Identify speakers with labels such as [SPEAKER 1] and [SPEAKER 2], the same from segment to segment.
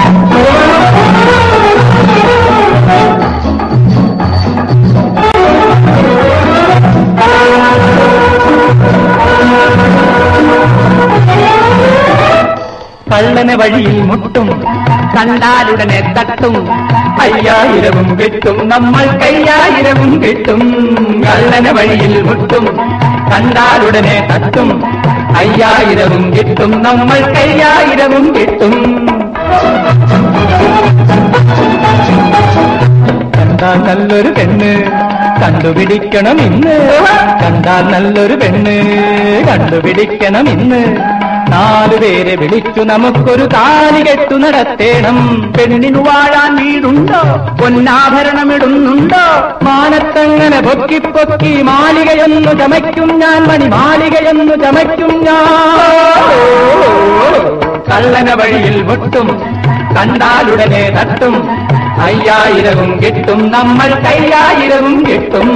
[SPEAKER 1] കള്ളനെ വഴിയിൽ മുട്ടും, കണ്ടാലുടനെ തട്ടും, 5000 കിട്ടും, നമ്മൾ കയ്യായിരവും കിട്ടും. കള്ളനെ വഴിയിൽ മുട്ടും, കണ്ടാലുടനെ തട്ടും, 5000 കിട്ടും, നമ്മൾ കയ്യായിരവും കിട്ടും. കണ്ടാൽ നല്ലൊരു പെണ്ണ് കണ്ടുപിടിക്കണം ഇന്ന്, കണ്ടാൽ നല്ലൊരു പെണ്ണ് കണ്ടുപിടിക്കണം ഇന്ന്. 4 പേരെ വിളിച്ചു നമുക്കൊരു താലി കെട്ടു നടത്തേണം. പെണ്ണിനു വാഴാൻ വീടുണ്ടോ, പൊന്നാഭരണമിടുന്നുണ്ടോ? മാനത്തങ്ങനെ പൊക്കി പൊക്കി മാളികയെന്നു ചമയ്ക്കും ഞാൻ, മണിമാളികയെന്നു ചമയ്ക്കും ഞാൻ. കള്ളന വഴിയിൽ മുട്ടും, കണ്ടാലുടനെ തട്ടും, 5000 കിട്ടും, നമ്മൾ കയ്യായിരവും കിട്ടും.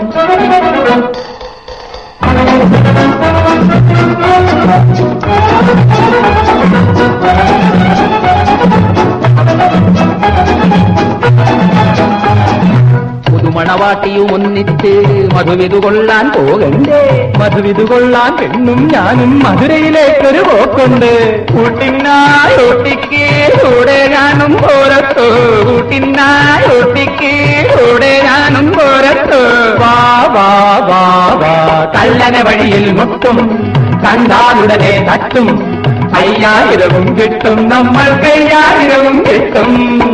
[SPEAKER 1] പുതുമണവാട്ടിയും ഒന്നിച്ച് മധുവിധു കൊള്ളാൻ പോകണ്ടേ? മധുവിധു കൊള്ളാൻ പെണ്ണും ഞാനും മധുരയിലേക്കൊരു പോക്കുണ്ട്. ഊട്ടിനായി ഊട്ടിക്ക് കൂടെ ഞാനും പോരത്തോ, ഊട്ടിനായി ഊട്ടിക്ക് കൂടെ ഞാനും പോരത്തോ. വാ വാ വാ വാ. കള്ളനെ വഴിയിൽ മുട്ടും, കണ്ടാലുടനെ തട്ടും, 5000 കിട്ടും, നമ്മൾ കയ്യായിരവും കിട്ടും.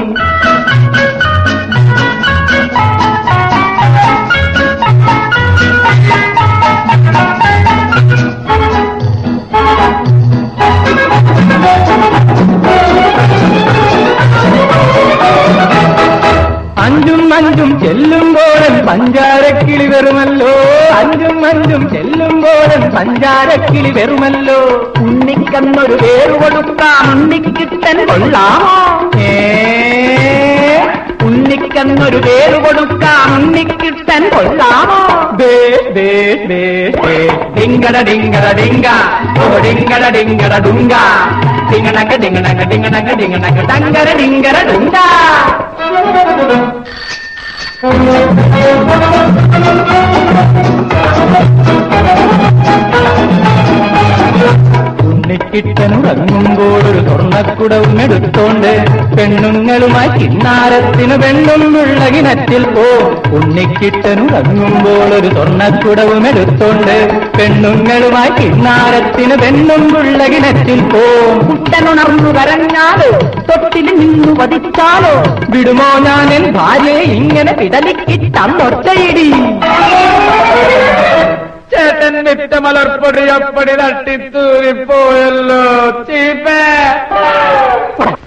[SPEAKER 1] അഞ്ചും ചെല്ലുമ്പോഴൻ പഞ്ചാരക്കിളി വെറുമല്ലോ, അഞ്ചും ചെല്ലുമ്പോഴൻ പഞ്ചാരക്കിളി വെറുമല്ലോ. ഉണ്ണിക്കന്നൊരു പേരു കൊടുക്കാം, ഉണ്ണിക്കിട്ടൻ കൊള്ളാമോ? ഉണ്ണിക്കന്നൊരു പേരു കൊടുക്കാം, ഉണ്ണിക്കിട്ടൻ കൊള്ളാമോ? ഡിങ്കട ഡിങ്കട ഡിങ്ക, ഡിങ്കട ഡിങ്കട ഡുങ്ക, ഡിങ്ങണക ഡിങ്ങണക ഡിങ്ങണക ഡിങ്ങണക ഡങ്കര ഡിങ്കര ഡുങ്ക. ഉണ്ണിക്കിട്ടനുറങ്ങുമ്പോൾ ഒരു സ്വർണ്ണക്കുടവും എടുത്തോണ്ട് പെണ്ണുങ്ങളുമായി കിന്നാരത്തിന് പെണ്ണും ഉള്ള കിണറ്റിൽ പോ. ഉണ്ണിക്കിട്ടനുറങ്ങുമ്പോൾ ഒരു സ്വർണ്ണക്കുടവും എടുത്തോണ്ട് പെണ്ണുങ്ങളുമായി കിന്നാരത്തിന് പെണ്ണും ഉള്ള കിണറ്റിൽ പോ. കുട്ടനുണർന്നു കരഞ്ഞാലോ, തൊട്ടിൽ നിന്നു വധിച്ചാലോ, വിടുമോ ഞാൻ എൻ ഭാര്യയെ ഇങ്ങനെ പിടലിക്കിട്ടന്നൊറ്റയിടി. ചേട്ടൻ വിറ്റ മലർപ്പൊടി അപ്പടി തട്ടിത്തൂരിപ്പോയല്ലോ ചീപ്പേ.